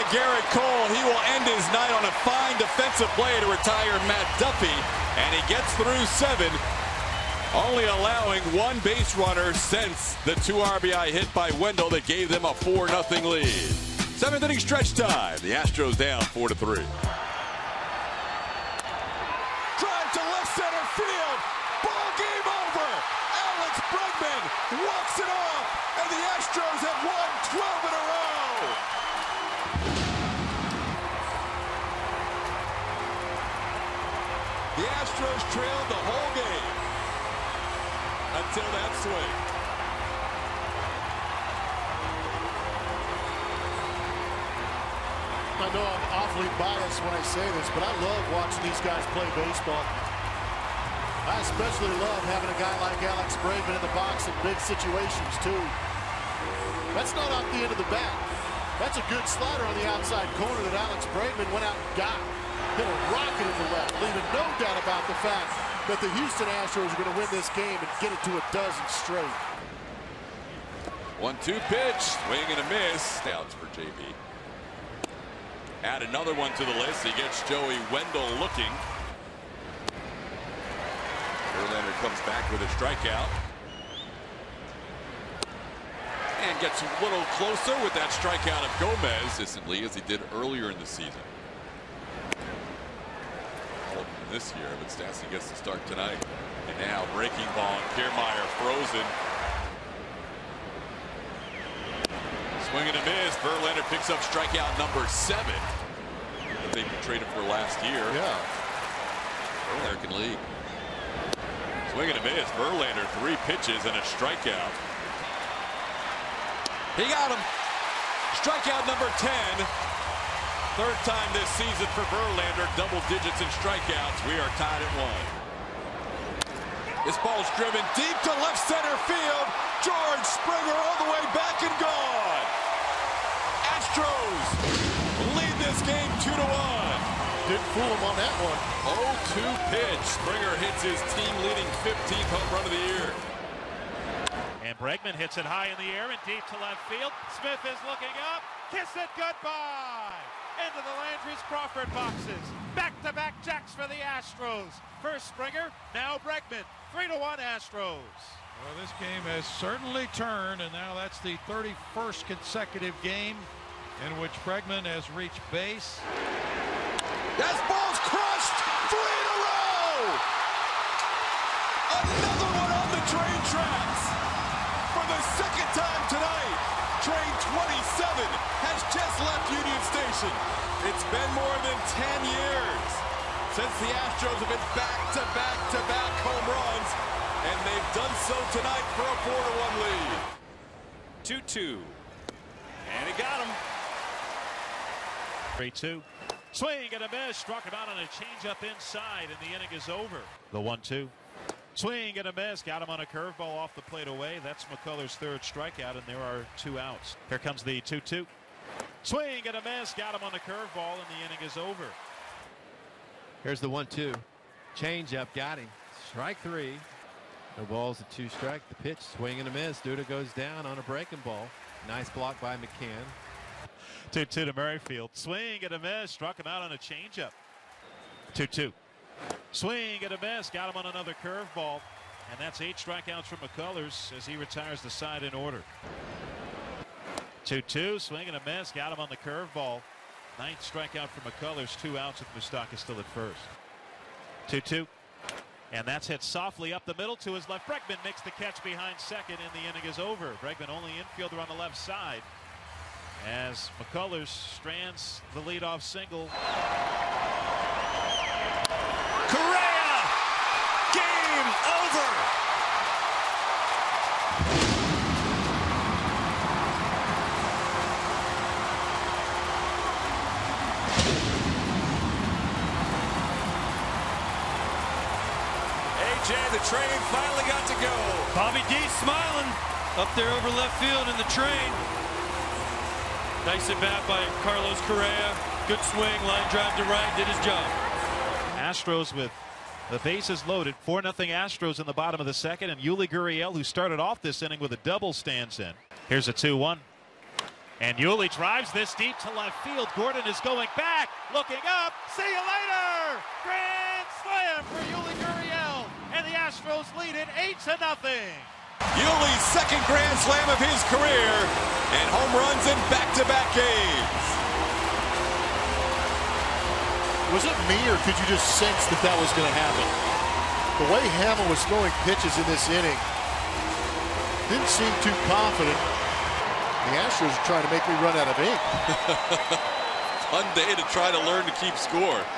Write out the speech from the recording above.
Gerrit Cole. He will end his night on a fine defensive play to retire Matt Duffy, and he gets through 7, only allowing one base runner since the 2 RBI hit by Wendle that gave them a 4-0 lead. 7th inning stretch time. The Astros down 4-3. Drive to left center field. Ball game over. Alex Bregman walks it off, and the Astros have won 12 in a row. The Astros trailed the whole game until that swing. I know I'm awfully biased when I say this, but I love watching these guys play baseball. I especially love having a guy like Alex Bregman in the box in big situations, too. That's not off the end of the bat. That's a good slider on the outside corner that Alex Bregman went out and got. Hit a rocket in the left, leaving no doubt about the fact that the Houston Astros are going to win this game and get it to a dozen straight. 1-2 pitch, swing and a miss. Downs for JB. Add another one to the list. He gets Joey Wendle looking. Verlander comes back with a strikeout. And gets a little closer with that strikeout of Gomez, instantly, as he did earlier in the season. This year, but Stassi gets to start tonight. And now breaking ball, and Kiermaier frozen. Swing and a miss. Verlander picks up strikeout number 7 that they traded for last year. Yeah. American League. Swing and a miss. Verlander 3 pitches and a strikeout. He got him. Strikeout number 10. 3rd time this season for Verlander, double digits in strikeouts. We are tied at 1. This ball's driven deep to left center field. George Springer all the way back and gone. Astros lead this game 2-1. Didn't fool him on that one. 0-2 pitch. Springer hits his team-leading 15th home run of the year. And Bregman hits it high in the air and deep to left field. Smith is looking up. Kiss it goodbye. Into the Landry's Crawford boxes. Back-to-back jacks for the Astros. First Springer, now Bregman. 3-1 Astros. Well, this game has certainly turned, and now that's the 31st consecutive game in which Bregman has reached base. That ball's crushed. 3 in a row. Another one on the train tracks. For the 2nd time tonight, train 27 has just left Union Station. It's been more than 10 years since the Astros have been back-to-back home runs, and they've done so tonight for a 4-1 lead. 2-2. And he got him. 3-2. Swing and a miss. Struck him out on a changeup inside, and the inning is over. The 1-2. Swing and a miss. Got him on a curveball off the plate away. That's McCullers' 3rd strikeout, and there are 2 outs. Here comes the 2-2. Swing and a miss. Got him on the curveball, and the inning is over. Here's the 1-2. Change up. Got him. Strike 3. No balls, a 2 strike. The pitch. Swing and a miss. Duda goes down on a breaking ball. Nice block by McCann. 2-2 to Merrifield. Swing and a miss. Struck him out on a changeup. 2-2. Swing and a miss. Got him on another curveball. And that's 8 strikeouts from McCullers as he retires the side in order. 2-2. Swing and a miss. Got him on the curveball. 9th strikeout from McCullers. 2 outs with Moustakas still at first. 2-2. And that's hit softly up the middle to his left. Bregman makes the catch behind second, and the inning is over. Bregman only infielder on the left side as McCullers strands the leadoff single. Correa! Game over! AJ, the train finally got to go. Bobby D smiling up there over left field in the train. Nice at bat by Carlos Correa. Good swing, line drive to right, did his job. Astros with the bases loaded. 4-0 Astros in the bottom of the 2nd, and Yuli Gurriel, who started off this inning with a double, stands in. Here's a 2-1. And Yuli drives this deep to left field. Gordon is going back, looking up. See you later! Grand slam for Yuli Gurriel. And the Astros lead it 8-0. Yuli's second grand slam of his career and home runs in back-to-back games. Was it me, or could you just sense that that was going to happen? The way Hamill was throwing pitches in this inning didn't seem too confident. The Astros are trying to make me run out of ink. Fun day to try to learn to keep score.